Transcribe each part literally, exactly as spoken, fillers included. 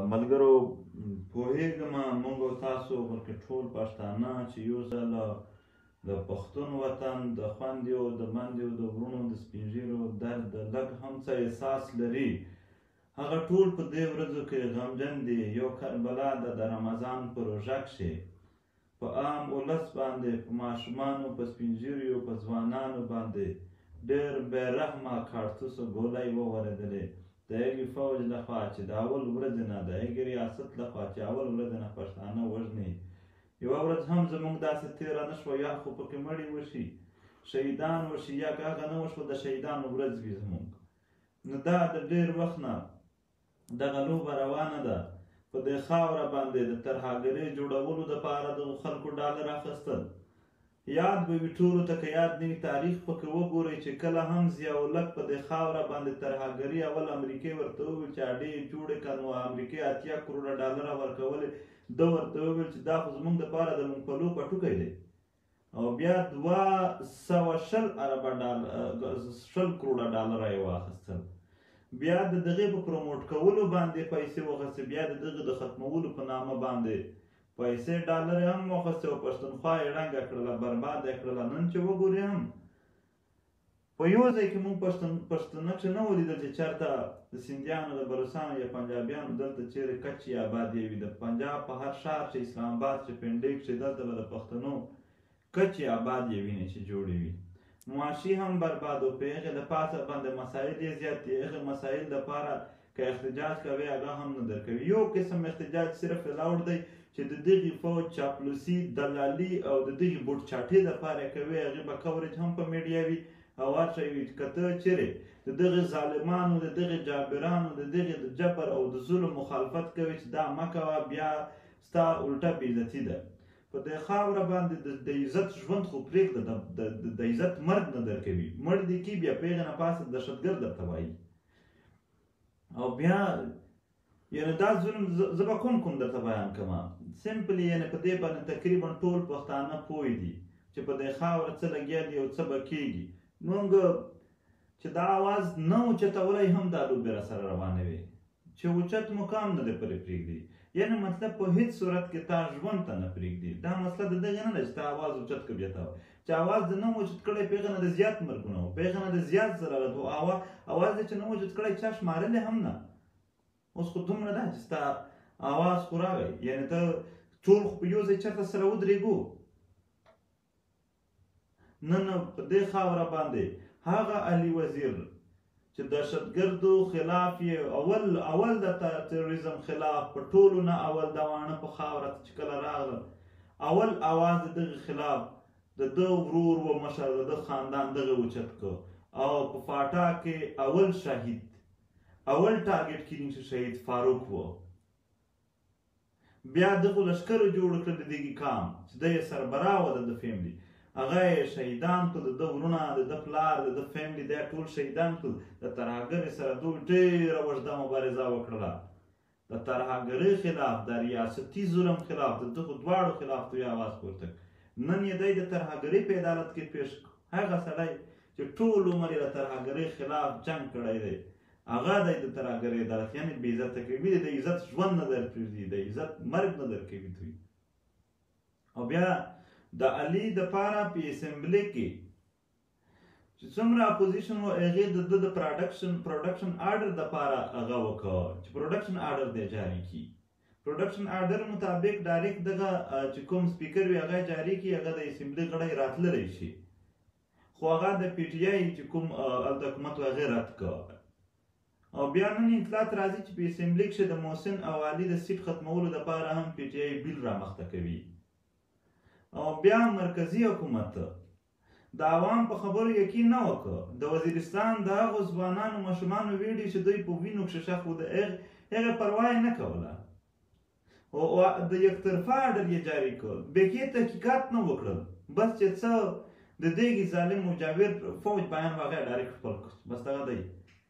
ملګرو پوهېږم موږ او تاسو بلکې ټول پښتانه چې یو ځل د پښتون وطن د خویندو د میندو د وروڼو د سپین ږیرو درد د لږ هم څه احساس لري هغه ټول په دې ورځو کې غمجن دي. یو کربلا ده د رمضان په روژه کښې په عام ولس باندې په ماشومانو په سپین ږیریو په ځوانانو باندې ډېر بې رحمه کاړتوسو ګولۍ وورېدلې د هغې فوج لخوا چې د اول ورځې نه د هغې ریاست لخوا چې اول ورځې نه پښتانه وژني. یوه ورځ هم زموږ داسې تېره نه شوه یا خو پکې مړي وشي شهیدان وشي یا که هغه نه وشوه د شهیدانو ورځ وي زموږ. نو دا د ډېر وخت نه دغه لوبه روانه ده په دې خاوره باندې د ترهګرۍ جوړولو دپاره دغو خلکو ډالر اخیستل. یاد به وي ټولو ته که یاد نه وي تاریخ پکې وګورئ چې کله هم ضیاءالحق په دې خاوره باندې ترهګري اول امریکې ورته وویل چې اډې یې جوړې کړه نو امریکې اتیا کروړه ډالره ورکولې ده ورته وویل چې دا خو زموږ دپاره د مونګپلو پټوکی دی او بیا دوه سوه شل اربه شل کروړه ډالره یې واخیستل. بیا د دغې په پروموټ کولو باندې پیسې واخیستې بیا د دغې د ختمولو په نامه باندې پیسې ډالر هم واخیستې او پښتونخوا یې ړنګه کړله برباده یې کړله. نن چې وګورې هم په یو ځای کې موږ پښتانه چې نه ولیدل چې چېرته د سیندیانو د بلوڅانو یا پنجابیانو دلته چیرې کچ یا آباد یې وي د پنجاب په هر ښار چې اسلام آباد چې پنډۍ کښې دلته به د پښتنو کچ یا آباد یې وینې چې جوړې وي. معاشي هم برباد و په هغې د پاسه باندې مسایل یې زیات دي. هغې مسایل دپاره که احتجاج کوي هغه هم نه درکوي. یو قسم احتجاج صرف الاوډ دی چې د دغې فوج چاپلوسي دلالي او د دغې بوټ چاټۍ دپاره یې کوي. هغې به کوریج هم په میډیا وي او هر شی وي که ته چیرې د دغې ظالمانو د دغې جابرانو د دغې د جبر او د ظلم مخالفت کوي چې دا مه کوه بیا ستا الټه بېعزتي ده. په دې خاوره باندې د عزت ژوند خو پرېږده د عزت مرګ نه درکوي. مړ دې کي بیا په هغې نه پاسه دهشتګر درته وایي او بیا یعنې دا ظلم زه به کوم کوم درته بیان کړم سمپلي یعنې په دې باندې تقریبا ټول پښتانه پوه دي چې په دې خاوره څه لګیا دي او څه به کېږي. موږ چې دا اواز نه اوچتولی هم دا لوبې راسره روانې وې چې اوچت مقام نه دی پرې پرېږدي. یعنې مطلب په هیڅ صورت کې تا ژوند ته نه پرېږدي. دا مسله د دغې نه ده چې تا اواز اوچت کړه بیا ته چې اواز دې نه اوچت کړی په هغې نه د زیات مرګونه وو په هغې نه د زیات ضررت وو اواز دې چې نه اوچت کړی چا شمارلی هم نه. اوس خو دومره ده چې ستا اواز خو راغی یعنې ته ټول خو په یو ځای چېرته سره ودرېږو. نن په دې خاوره باندې هغه علي وزیر چې دهشتګردو خلاف یې اول اول د تروریزم خلاف په ټولو نه اول د واڼه په خاوره چې کله راغله اول اواز د دغې خلاف د ده ورور و مشر د ده خاندان دغه اوچت کړ او په فاټا کې اول شهید اول ټارګټ کېدونکی شهید فاروق و. بیا دغو لښکرو جوړ کړل د دغې قام چې ده یې سربراه وه د ده فیملي هغه یې شهیدان کړل د ده وروڼه د ده پلار د ده فیملي دا ټول شهیدان کړل. د ترهګرۍ سره دوی ډېره اوږده مبارزه وکړله د ترهګرۍ خلاف د ریاستي ظلم خلاف د دغو دواړو خلاف دوی اواز پورته کړ. نن یې دی د ترهګرۍ په عدالت کې پیش کړ. هغه سړی چې ټول عمر یې د ترهګرۍ خلاف جنګ کړی دی هغه دی د ترهګرۍ عدالت یعنې بې عزته کوي د عزت ژوند نه درپرېږدي د عزت مرګ نه درکوي دوی. او بیا د علي دپاره په اسمبلۍ کې چې څومره اپوزیشن و هغې د ده د پروډکشن پروډکشن آرډر دپاره هغه وکړه چې پروډکشن آرډر دی جاري کړي. پروډکشن آرډر مطابق ډایرکټ دغه چې کوم سپیکر وي هغه جاري کړي هغه د اسمبلۍ غړی راتللی شي خو هغه د پی ټي آی چې کوم هلته حکومت و هغې رد کړه. او بیا نن اطلاعات راځي چې په اسمبلۍ کښې د محسن او علي د سیټ ختمولو دپاره هم پی ټي آی بیل رامخته کوي. او بیا مرکزي حکومت د عوام په خبرو یقین نه وکړ. د وزیرستان د هغو ځوانانو ماشومانو ویډیو چې دوی په وینو کښې ښخ وو د هغې پروا یې نه کوله او د یکطرفه آرډر یې جاري کړ. بېخي تحقیقات نه وکړل بس چې څه د دغې ظالم مجاور فوج بیان و هغه یې ډایرکټ خپل کړ بس دغه دی.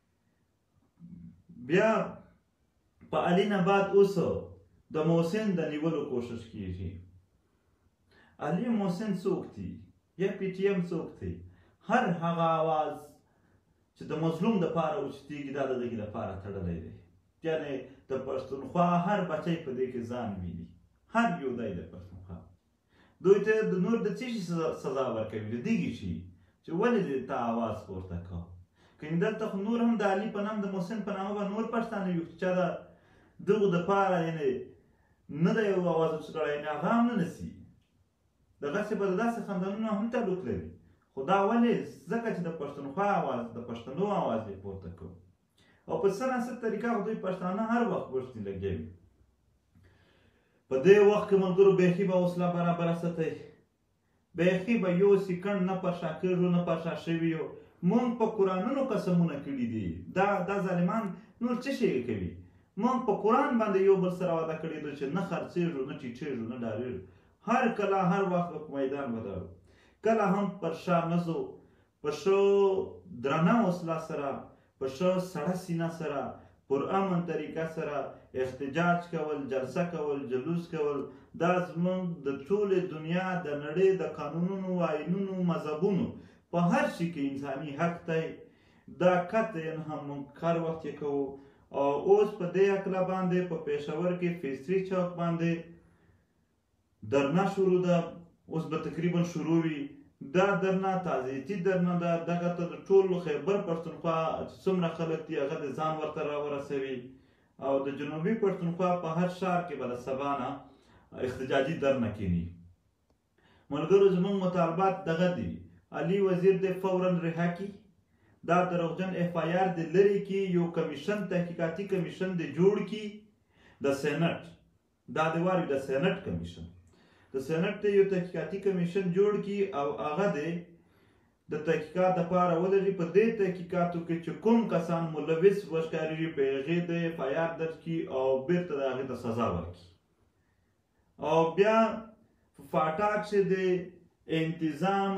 بیا په علي نه بعد اوس د محسن د نیولو کوشش کېږي. علي محسن څوک دی یا پی ټي ایم څوک دی؟ هر هغه اواز چې د مظلوم دپاره اوچتېږي دا د دغې دپاره تړلی دی یعنې د پښتونخوا هر بچی په دې کې ځان ویني، هر یو دی د پښتونخوا. دوی ته د نور د څه شي سزا ورکوي؟ د دغې شي چې ولې دې ته اواز پورته کړ. کنې دلته خو نور هم د علي په نام د محسن په نامه به نور پښتانه وي، چا د دغو دپاره یعنې نه دی یو اواز اوچت کړی، یعنې هغه هم نه نسي. دغسې به د داسې خاندانونو هم تعلق لري. خو دا ولې؟ ځکه چې د پښتونخوا اواز، د پښتنو اواز یې پورته کړو. او په څه ناڅه طریقه خو دوی پښتانه هر وخت ورسې لګیا وي. په دې وخت کې ملګرو بیخي به وسله برابره ساتئ، بیخي به یو سیکنډ نه پر شا کېږو نه پر شا شوي یو. موږ په قرآنونو قسمونه کړي دي. دا دا ظالمان نور څه شی کوي؟ موږ په قرآن باندې یو بل سره وعده کړې ده چې نه خرڅېږو نه ټیټېږو نه ډارېږو، هر کله هر وخت به په میدان ولاړو، کله هم پر شا نه ځو. په ښه درنه وسله سره، په ښه سړه سینه سره، پر امن طریقه سره احتجاج کول، جلسه کول، جلوس کول، دا زموږ د ټولې دنیا د نړۍ د قانونونو، آیینونو، مذهبونو په هر شي کې انساني حق دی. دا قطعا هم موږ هر وخت یې کوو. او اوس په دې هکله باندې په پېښور کې فیصلي چوک باندې درنه شروع ده، اوس به تقریبا شروع وي. دا درنه تعزیتي درنه ده. دغه ته د ټول خیبر پښتونخوا څومره خلک دي هغه د ځان ورته راورسوي. او د جنوبي پښتونخوا په هر ښار کې به د سبا نه احتجاجي درنه کینی. ملګرو زموږ مطالبات دغه دي: علي وزیر دې فورا رها کړي، دا دروغجن اف آی آر دې لرې کړي، یو کمیشن، تحقیقاتي کمیشن دې جوړ کړي د سینټ، دا دې واري د سینټ کمیشن، د سینټ ته یو تحقیقاتي کمیشن جوړ کړي او هغه دې د تحقیقات دپاره ولري. په دې تحقیقاتو کې چې کوم کسان ملوث وښکارېږي په هغې د اف آی آر درج کړي او بیرته د هغې ته سزا ورکړي. او بیا په فاټا کښې د انتظام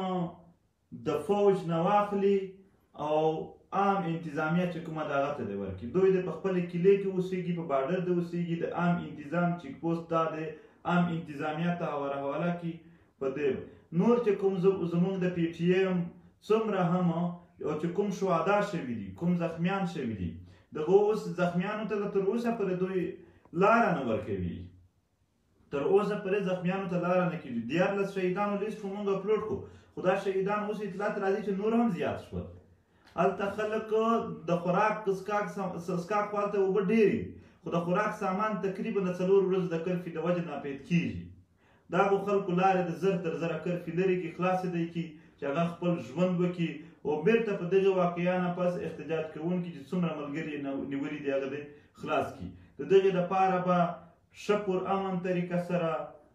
د فوج نه واخلي او عام انتظامیه چې کومه ده هغه ته دې ورکړي. دوی د په خپلې کلې کې اوسېږي، په بارډر د اوسېږي، د عام انتظام چیک پوسټ دا دی عام انتظامیه ته ورحواله کړي. په دې نور چې کوم زموږ د پی ټي ایم څومره هم او چې کوم شهدا شوي دي، کوم زخمیان شوي دي، دغه اوس زخمیانو ته تر اوسه پورې دوی لاره نه ورکوي. تر اوسه پورې زخمیانو ته لاره نه کېږي. دیارلس شهیدانو لیست خو موږ اپلوډ کړو، خو دا شهیدان اوس اطلاعات راځي چې نور هم زیات شول. هلته خلک د خوراک څښاک خو هلته اوبه ډېرې، خو د خوراک سامان تقریبا د څلور ورځو د کرفي د وجې ناپید کېږي. دا به خلکو لارې د زر تر زره کرفي لرې کړي، خلاصې دی کړي چې هغه خپل ژوند وکړي او بیرته په دغې واقعیا نه پس احتجاج کوونکي چې څومره ملګري یې نیولي دي هغه دې خلاص کړي. د دغې دپاره به ښه پر امن طریقه سره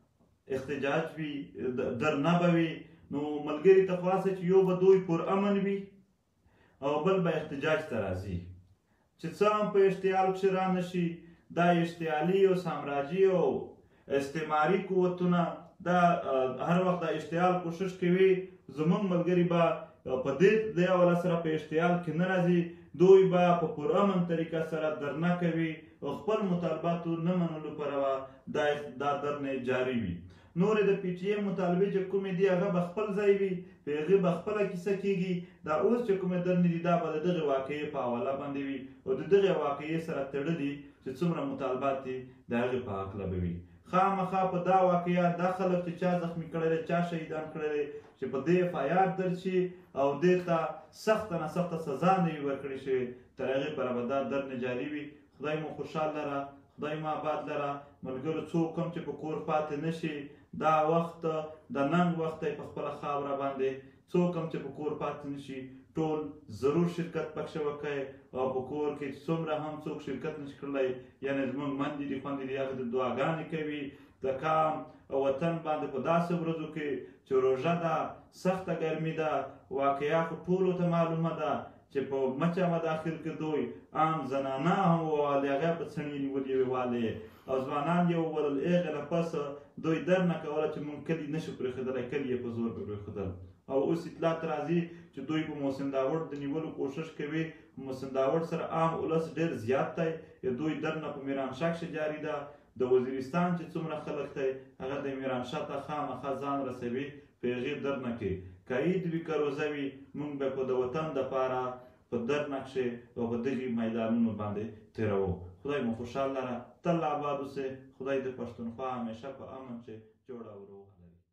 احتجاج وي، درنه به وي. نو ملګري ته خو هسه چې یو به دوی پر امن وي او بل به احتجاج ته راځي چې څه هم په اشتعال کښې را نه شي. دا اشتعالي او سامراجي او استعماري قوتونه دا هر وخت د اشتعال کوشش کوي. زموږ ملګري به په دې د حواله سره په اشتعال کې نه راځي. دوی به په پرامن طریقه سره درنه کوي او خپل مطالباتو نه منلو پروا دا درنې جاري وي. نورې د پی ټي ایم مطالبې چې کومې دي هغه به خپل ځای وي، په هغې به خپله کیسه کېږي. دا اوس چې کومې درنې دي دا به د دغې واقعې په حواله باندې وي او د دغې واقعې سره تړلي چې څومره مطالبات دي د هغې په هکله به وي. خامخا په دا واقعیا دا خلک چې چا زخمي کړی دی، چا شهیدان کړی دی، چې په دې اف آی آر درج شي او دې ته سخته نه سخته سزا نه وي ورکړې شوې، تر هغې پورې به دا درنې جاري وي. خدای مو خوشحال لره، خدای مو آباد لره. ملګرو څوک هم چې په کور پاتې نه شي، دا وخت د ننګ وخت دی په خپله خاوره باندې. څوک هم چې په کور پاتې نه شي ټول ضرور شرکت پکښې وکړئ او په کور کې څومره هم څوک شرکت نشي کړلی، یعنې زموږ مندې دي خویندې دي هغه د دعاګانې کوي د کام او وطن باندې په داسې ورځو کې چې روژه ده، سخته ګرمي ده، واقعیا خو ټولو ته معلومه ده چې په مچه مداخل کې دوی عام زنانه هم ووالې، هغه په څڼې نیولې وې والې او ځوانان یې وولل. هغې نه پس دوی درنه کوله چې موږ کلي نشو پرېښودلی، کلي یې په زور پرېښودل. او اوس اطلاعات راځي چې دوی په محسن داوړ د نیولو کوشش کوي. محسن داوړ سره عام ولس ډېر زیات دی. دوی درنه په میرانشاه کښې جاري ده. د وزیرستان چې څومره خلک دی هغه د میرانشاه ته خامخا ځان رسوي په هغې درنه کې. که عید وي که روژه وي موږ به د وطن دپاره په درنه کښې او په دغې میدانونو باندې تېروو. خدای مو خوشحال لره، تل آباد اوسئ. خدای د پښتونخوا همیشه په امن چې جوړه او روغ لري.